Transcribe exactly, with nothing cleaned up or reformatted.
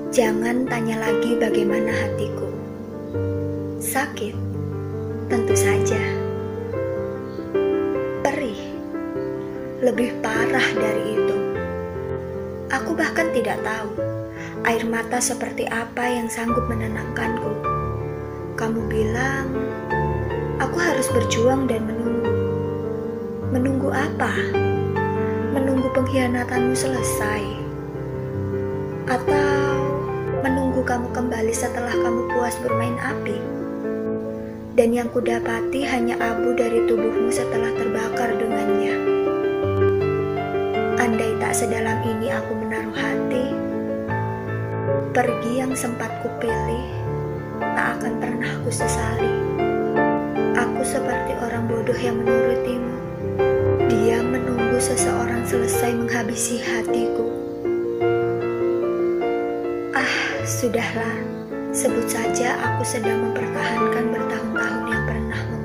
Jangan tanya lagi bagaimana hatiku. Sakit? Tentu saja. Perih? Lebih parah dari itu. Aku bahkan tidak tahu air mata seperti apa yang sanggup menenangkanku. Kamu bilang, aku harus berjuang dan menunggu. Menunggu apa? Menunggu pengkhianatanmu selesai? Atau menunggu kamu kembali setelah kamu puas bermain api? Dan yang kudapati hanya abu dari tubuhmu setelah terbakar dengannya. Andai tak sedalam ini aku menaruh hati, pergi yang sempat kupilih tak akan pernah kusesali. Aku seperti orang bodoh yang menurutimu. Dia menunggu seseorang selesai menghabisi hatiku. Ah, sudahlah. Sebut saja aku sedang mempertahankan bertahun-tahun yang pernah